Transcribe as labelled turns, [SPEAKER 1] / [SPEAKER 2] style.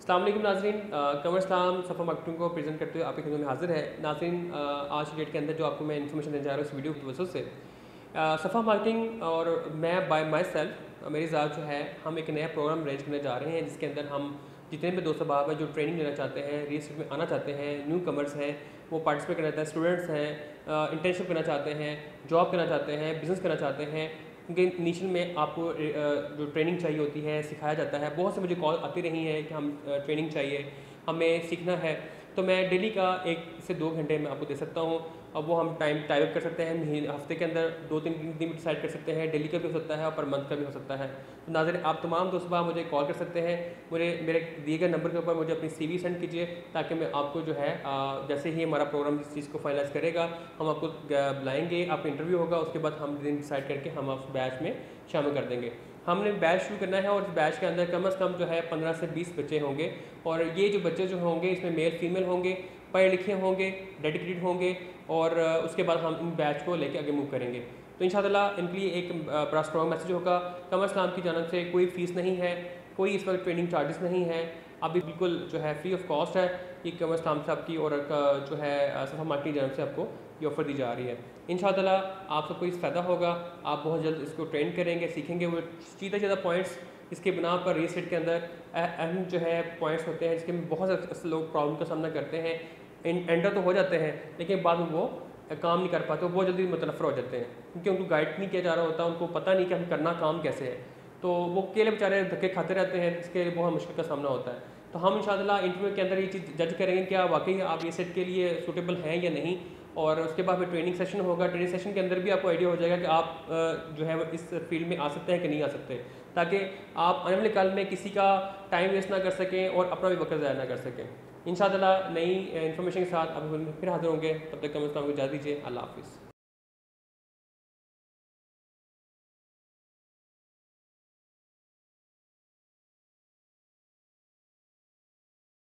[SPEAKER 1] अस्सलाम वालेकुम नाज़रीन, कमर इस्लाम सफ़ा मार्केटिंग को प्रेजेंट करते हुए आपके खिदमत में हाजिर है। नाज़रीन, आज की डेट के अंदर जो आपको मैं इन्फॉर्मेशन देने जा रहा हूँ इस वीडियो की वजह से सफ़ा मार्केटिंग और मैं बाय माई सेल्फ मेरी ज़ात जो है, हम एक नया प्रोग्राम अरेंज करने जा रहे हैं जिसके अंदर हम जितने भी दोस्त अहबाब हैं जो ट्रेनिंग लेना चाहते हैं, रियल एस्टेट में आना चाहते हैं, न्यू कमर्स हैं, वो पार्टिसिपेट करना चाहते हैं, स्टूडेंट्स हैं, इंटर्नशिप करना चाहते हैं, जॉब करना चाहते हैं, बिज़नेस करना चाहते हैं, क्योंकि इनिशियल में आपको जो ट्रेनिंग चाहिए होती है सिखाया जाता है। बहुत से मुझे कॉल आती रही हैं कि हम ट्रेनिंग चाहिए, हमें सीखना है। तो मैं डेली का 1 से 2 घंटे मैं आपको दे सकता हूँ। अब वो हम टाइम टाइप कर सकते हैं, महीने हफ्ते के अंदर 2-3 दिन डिसाइड कर सकते हैं, डेली का भी हो सकता है और पर मंथ का भी हो सकता है। तो नाज़रीन, आप तमाम दोस्त साहब मुझे कॉल कर सकते हैं, मेरे दिए गए नंबर के ऊपर मुझे अपनी CV सेंड कीजिए, ताकि मैं आपको जो है जैसे ही हमारा प्रोग्राम इस चीज़ को फाइनलाइज करेगा, हम आपको बुलाएंगे, आपका इंटरव्यू होगा, उसके बाद हम दिन डिसाइड करके हम आप बैच में शामिल कर देंगे। हमने बैच शुरू करना है और इस बैच के अंदर कम से कम जो है 15 से 20 बच्चे होंगे, और ये जो बच्चे जो होंगे इसमें मेल फीमेल होंगे, पढ़े लिखे होंगे, डेडिकेटेड होंगे, और उसके बाद हम इन बैच को लेके आगे मूव करेंगे। तो इंशाअल्लाह इनके लिए एक बड़ा स्ट्रॉन्ग मैसेज होगा। कमर इस्लाम की जानब से कोई फ़ीस नहीं है, कोई इस वक्त ट्रेनिंग चार्जेस नहीं है, अभी बिल्कुल जो है फ्री ऑफ कॉस्ट है। ये कमर इस्लाम साहब की और जो है सफ़ा मार्केटिंग की जानब से आपको ये ऑफ़र दी जा रही है। इंशाअल्लाह आप सबको इस फ़ायदा होगा, आप बहुत जल्द इसको ट्रेन करेंगे, सीखेंगे। वो सीधा पॉइंट्स इसके बिना पर रियल एस्टेट के अंदर अहम जो है पॉइंट्स होते हैं जिसके में बहुत से लोग प्रॉब्लम का सामना करते हैं। एंटर तो हो जाते हैं लेकिन बाद में वो काम नहीं कर पाते, वो बहुत जल्दी मुतनफ़र हो जाते हैं क्योंकि उनको गाइड नहीं किया जा रहा होता, उनको पता नहीं कि हम करना काम कैसे है। तो वो अकेले बेचारे धक्के खाते रहते हैं, जिसके लिए बहुत मुश्किल का सामना होता है। तो हम इंशाअल्लाह इंटरव्यू के अंदर ये चीज़ जज करेंगे क्या वाकई आप रियल एस्टेट के लिए सूटेबल हैं या नहीं, और उसके बाद फिर ट्रेनिंग सेशन होगा। ट्रेनिंग सेशन के अंदर भी आपको आइडिया हो जाएगा कि आप जो है इस फील्ड में आ सकते हैं कि नहीं आ सकते, ताकि आप आने वाले कल में किसी का टाइम वेस्ट ना कर सकें और अपना भी वक्त ज़ाया ना कर सकें। इंशाअल्लाह नई इन्फॉर्मेशन के साथ अब फिर हाज़िर होंगे, तब तक कम से कम इजाज़त दीजिए। अल्लाह हाफ़िज़।